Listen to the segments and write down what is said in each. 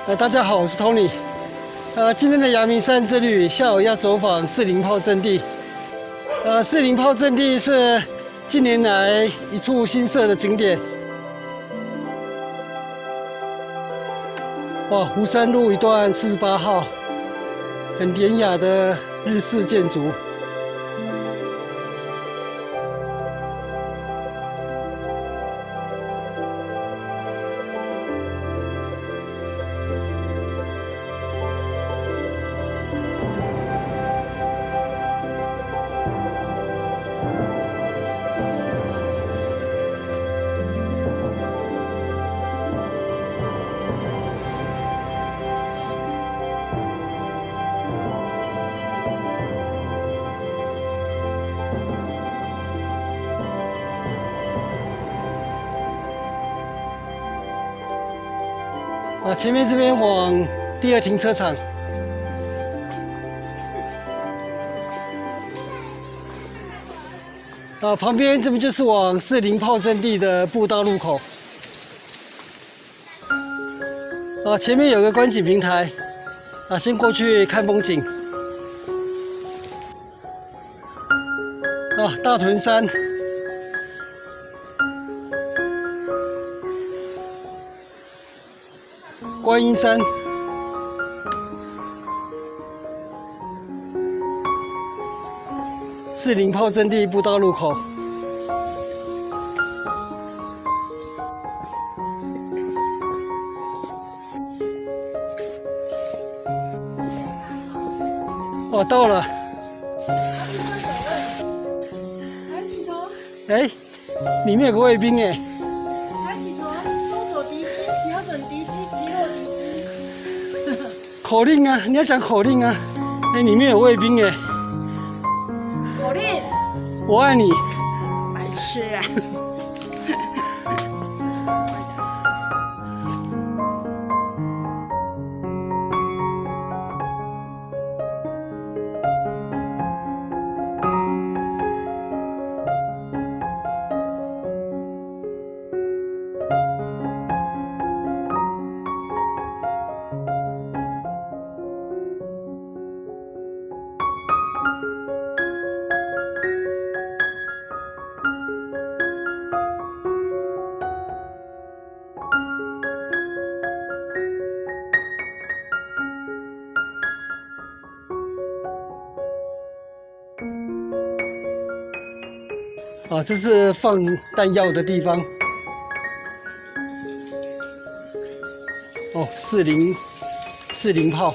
大家好，我是 Tony。今天的阳明山之旅，下午要走访四零炮阵地。四零炮阵地是近年来一处新设的景点。哇，湖山路一段48号，很典雅的日式建筑。 前面这边往第二停车场。旁边这边就是往四零炮阵地的步道入口。前面有个观景平台，先过去看风景。大屯山。 观音山，四零炮阵地步道入口。哦，到了。 抬起头。 哎，里面有个卫兵哎。 口令啊，你要讲口令啊！哎，里面有卫兵哎。 口令， 我爱你。 白痴啊！这是放弹药的地方。哦，四零炮。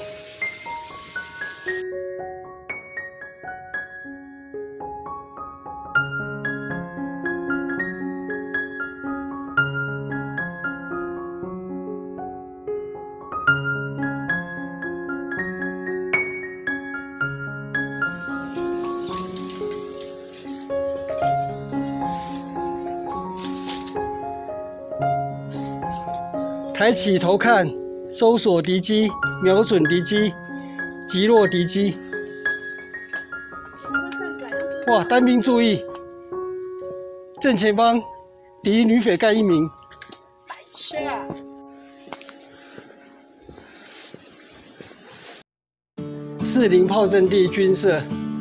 抬起头看，搜索敌机，瞄准敌机，击落敌机。哇，单兵注意，正前方敌女匪干1名。 白痴啊！ 四零炮阵地军舍。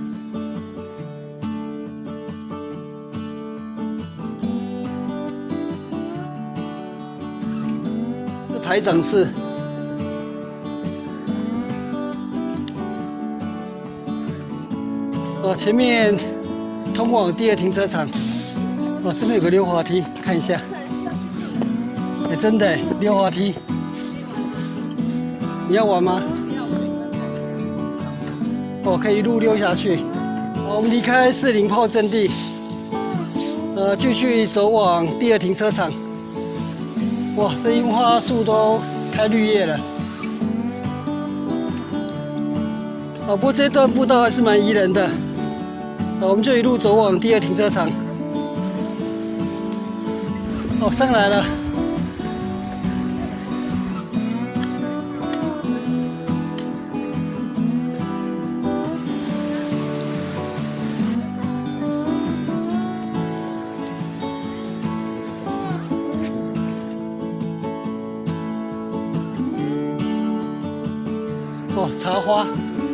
排长室，前面通往第二停车场。这边有个溜滑梯，看一下。哎，真的溜滑梯，你要玩吗？可以一路溜下去。我们离开四零炮阵地，继续走往第二停车场。 哇，这樱花树都开绿叶了。不过这段步道还是蛮宜人的。我们就一路走往第二停车场。上来了。 茶花。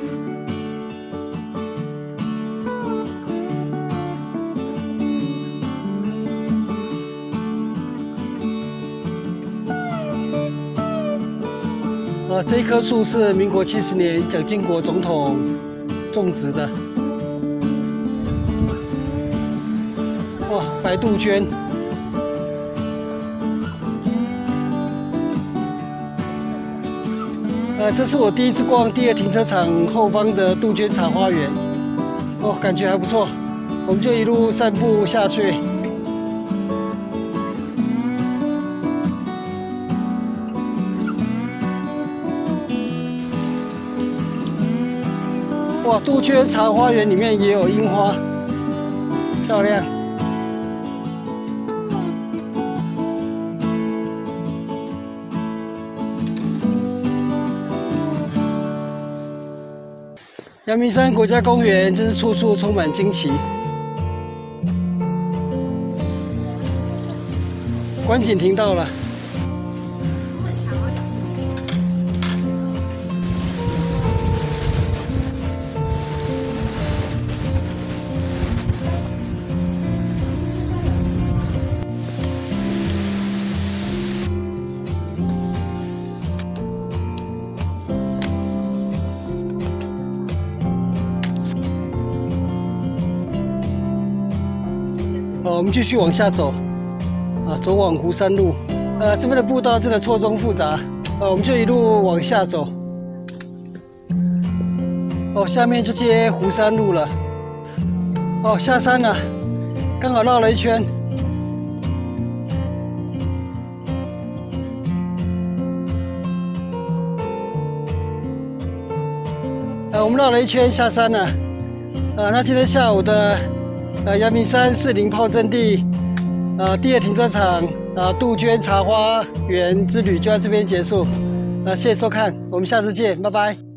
这一棵树是民国70年蒋经国总统种植的。哇，白杜鹃。这是我第一次逛第2停车场后方的杜鹃茶花园。哦，感觉还不错。我们就一路散步下去。 哇，杜鹃茶花园里面也有樱花，漂亮。阳明山国家公园真是处处充满惊奇。观景亭到了。 我们继续往下走，走往湖山路。这边的步道真的错综复杂，我们就一路往下走。下面就接湖山路了。下山了，刚好绕了一圈。我们绕了一圈下山了。那今天下午的。 阳明山士林炮阵地，第2停车场，杜鹃茶花园之旅就在这边结束。谢谢收看，我们下次见，拜拜。